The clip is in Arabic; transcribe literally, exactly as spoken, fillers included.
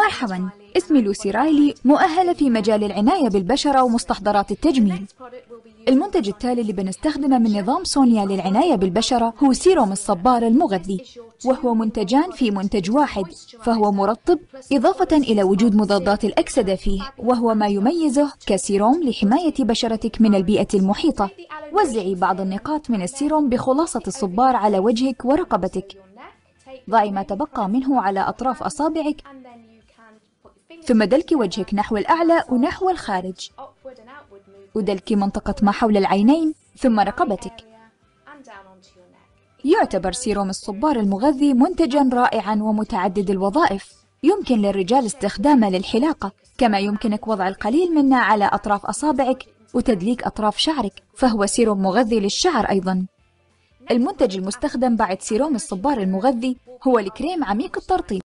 مرحبا، اسمي لوسي رايلي، مؤهلة في مجال العناية بالبشرة ومستحضرات التجميل. المنتج التالي اللي بنستخدمه من نظام سونيا للعناية بالبشرة هو سيروم الصبار المغذي، وهو منتجان في منتج واحد، فهو مرطب إضافة إلى وجود مضادات الأكسدة فيه، وهو ما يميزه كسيروم لحماية بشرتك من البيئة المحيطة. وزعي بعض النقاط من السيروم بخلاصة الصبار على وجهك ورقبتك. ضعي ما تبقى منه على أطراف أصابعك، ثم دلكي وجهك نحو الأعلى ونحو الخارج، ودلكي منطقة ما حول العينين ثم رقبتك. يعتبر سيروم الصبار المغذي منتجاً رائعاً ومتعدد الوظائف. يمكن للرجال استخدامه للحلاقة، كما يمكنك وضع القليل منه على أطراف أصابعك وتدليك أطراف شعرك، فهو سيروم مغذي للشعر أيضاً. المنتج المستخدم بعد سيروم الصبار المغذي هو الكريم عميق الترطيب.